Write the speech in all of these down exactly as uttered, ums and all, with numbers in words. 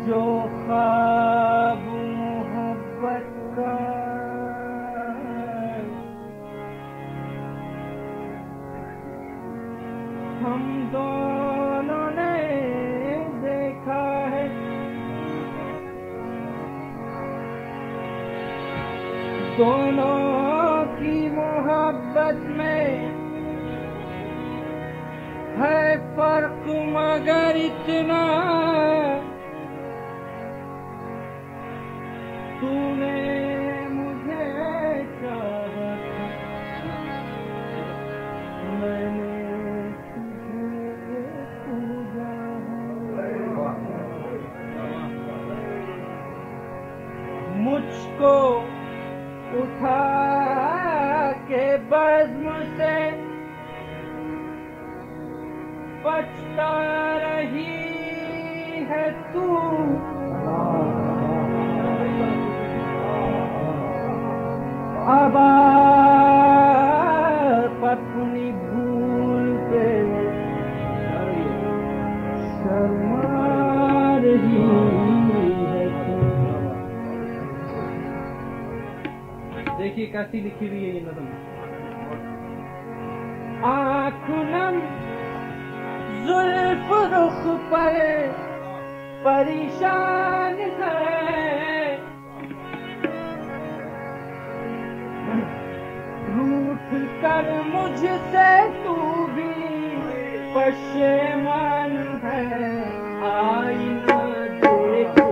जो ख्वाब मोहब्बत का हम दोनों ने देखा है, दोनों की मोहब्बत में है फर्क मगर इतना, तूने मुझे चाहा था, मैंने तुझे पूजा है। मुझको उठा के बज़्म से पछता रही है तू, अब आप अपनी भूल पे शर्मा रही है तू। देखिए कैसी लिखी हुई है ये नज़म। आँख नम जुल्फ रुख पर परेशान है, रूठ कर मुझसे तू भी पशेमान है। आईना देख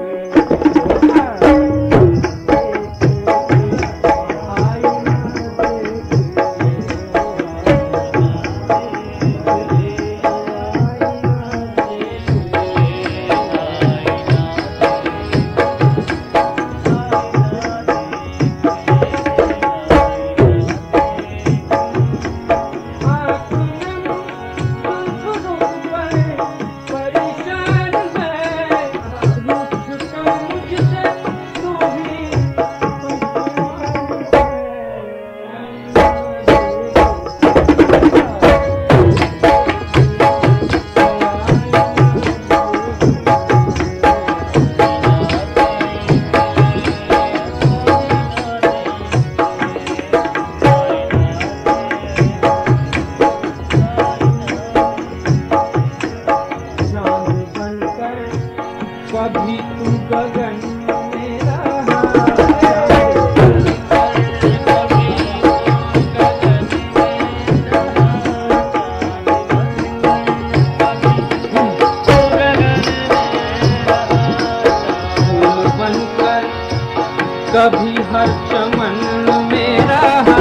कभी तू गगन में रहा, बनकर कभी हर चमन में रहा,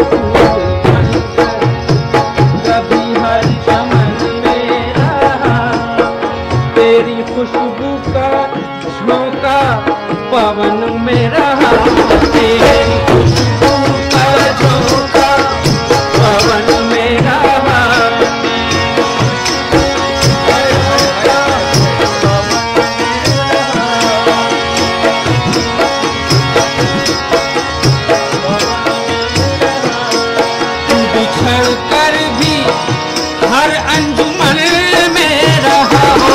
कभी हर चमन में रहा, तेरी खुशबू का झोंका पवन में रहा, तेरी खुशबू का झोंका पवन में रहा। बिछड़ कर भी हर अंजुमन में रहा हो,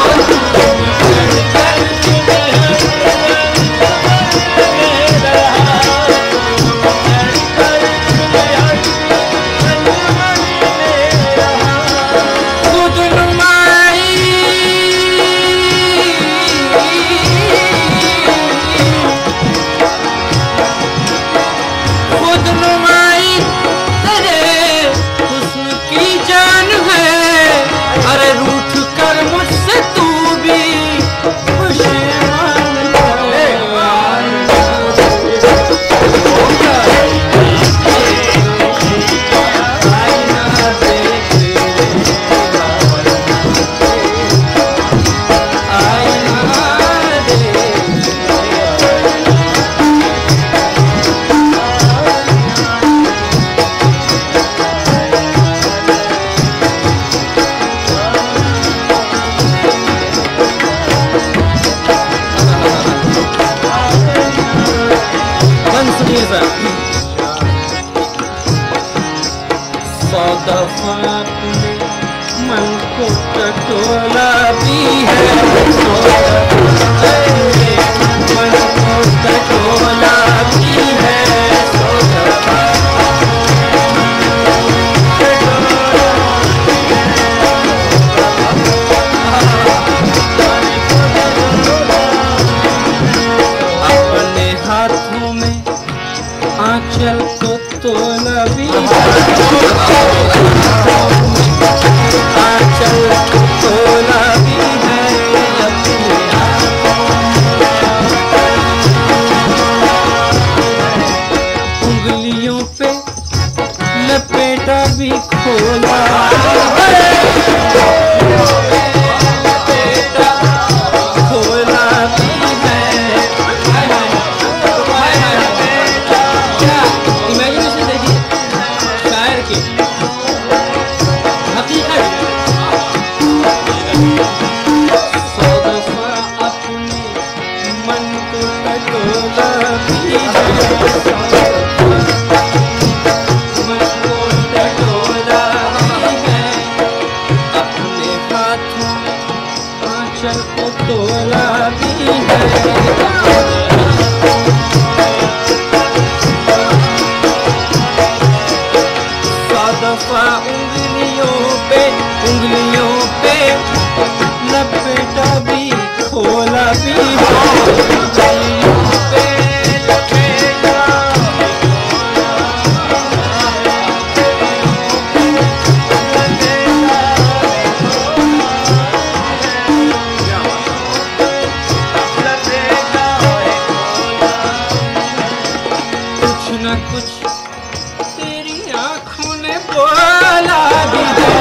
सौ दफा अपने मन को टटोला भी है। चल को तोला भी है। सौ दफा उंगलियों पे उंगलियों पे लपेटा भी खोला भी है। कुछ तेरी आंखों ने बोला भी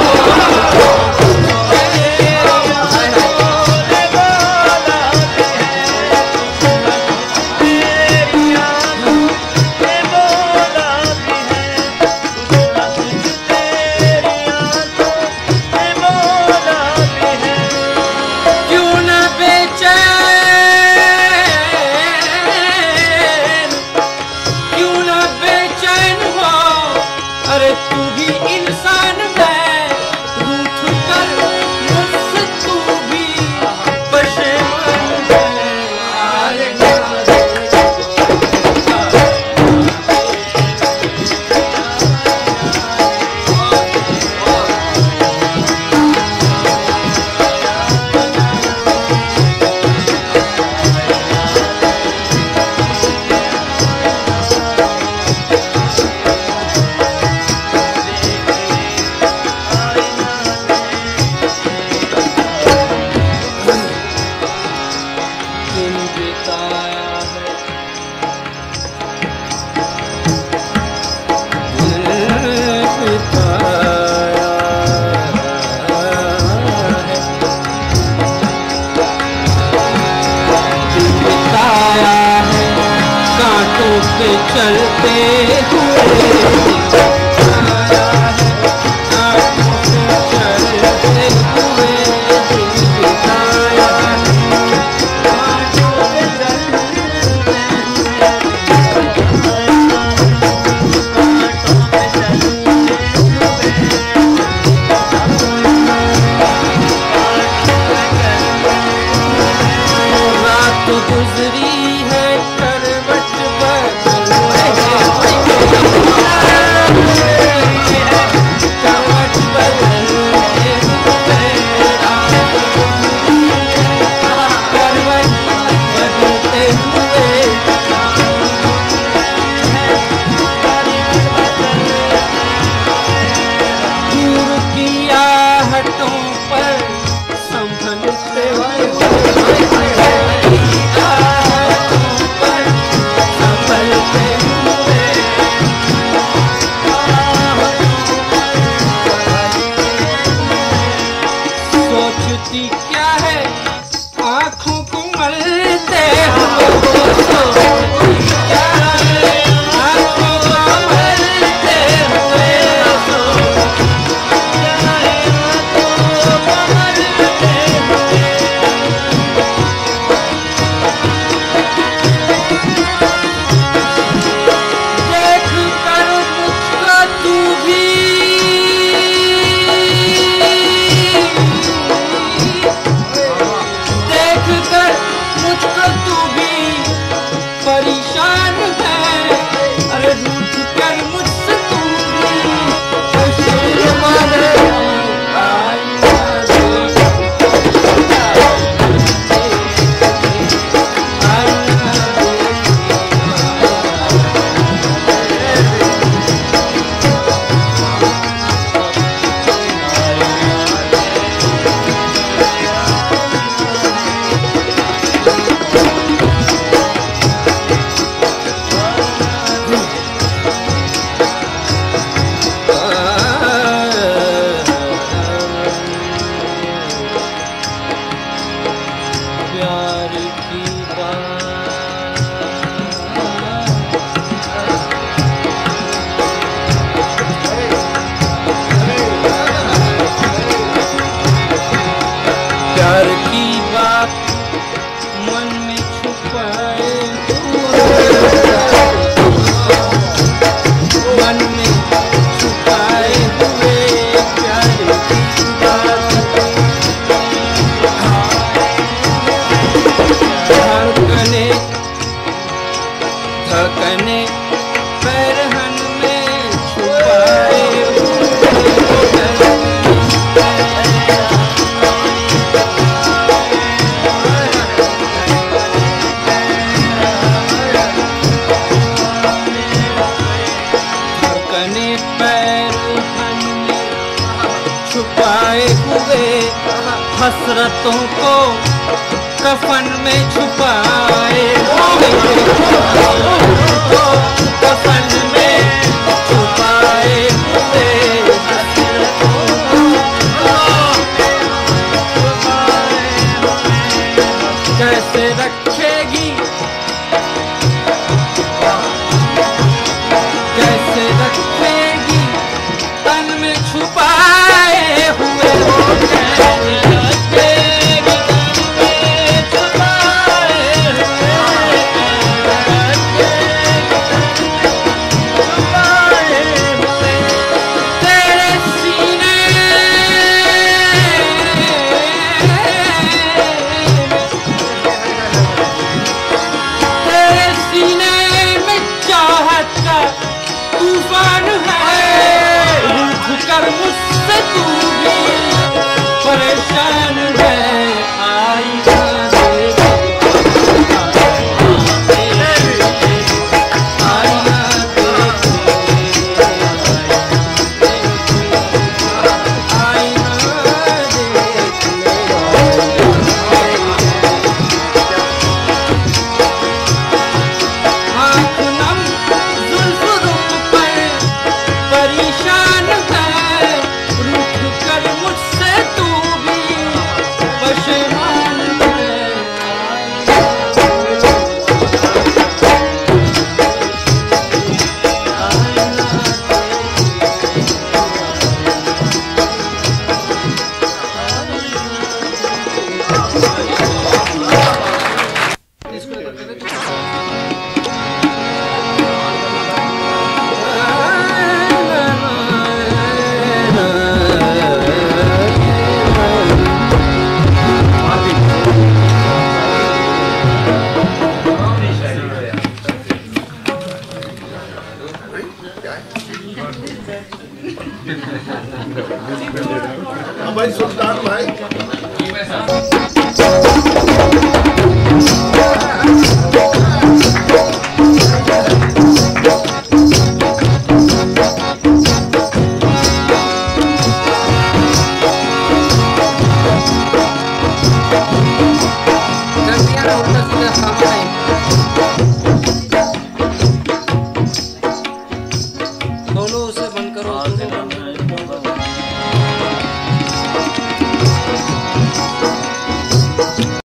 चलते रात गुजरी है करवट क्या है आँखों को मलते हुए क्या है आँखों को मलते हुए क्या है आँखों को मलते हुए देख कर मुझको तू भी मुझको तू भी परेशान है। अरे रूठ कर मुझसे तू भी प्यार की बात मन में छुपाए मन में छुपाए हुए प्यार की बात बातों को कफन में छुपाए हुए, कफन में छुपाए हुए कैसे रखेगी, कैसे रखेगी तन में छुपाए हुए, कैसे रखेगी तन में छुपाए हुए, तेरे सीने तेरे सीने में चाहत का तूफान है, रूठ कर मुझसे तू भी परेशान है, आई ना देख, आई ना देख, आई ना देख, आँख नम जुल्फ रुख पर परेशान है, रूठ कर मुझसे तू भी परेशान है, भाई सुल्तान भाई कर दिया ना उल्टा सीधा सामने